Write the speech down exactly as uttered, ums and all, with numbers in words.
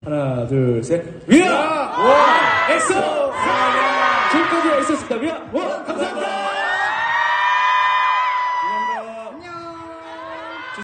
하나, 둘, 셋. 위아! 와! 엑소! 지금까지 엑소였습니다. 위아! 와! 감사합니다!